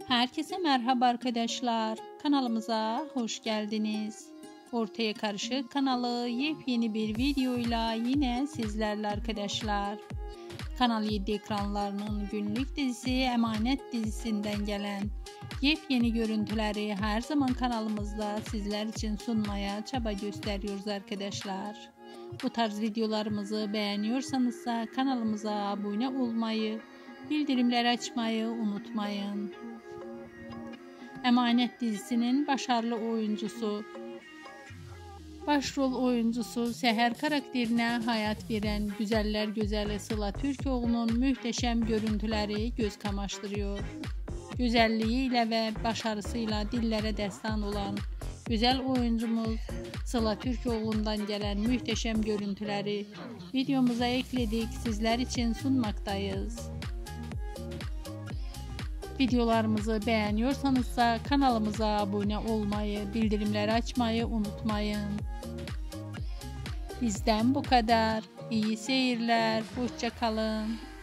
Herkese merhaba arkadaşlar. Kanalımıza hoş geldiniz. Ortaya Karışık kanalı yepyeni bir videoyla yine sizlerle arkadaşlar. Kanal 7 ekranlarının günlük dizisi Emanet dizisinden gelen yepyeni görüntüleri her zaman kanalımızda sizler için sunmaya çaba gösteriyoruz arkadaşlar. Bu tarz videolarımızı beğeniyorsanız kanalımıza abone olmayı, bildirimleri açmayı unutmayın. Emanet dizisinin başarılı başrol oyuncusu Seher karakterine hayat veren güzeller güzeli Sıla Türkoğlu'nun muhteşem görüntüleri göz kamaştırıyor. Güzelliğiyle ve başarısıyla dillere destan olan güzel oyuncumuz Sıla Türkoğlu'ndan gelen muhteşem görüntüleri videomuza ekledik, sizler için sunmaktayız. Videolarımızı beğeniyorsanız kanalımıza abone olmayı, bildirimleri açmayı unutmayın. Bizden bu kadar. İyi seyirler. Hoşça kalın.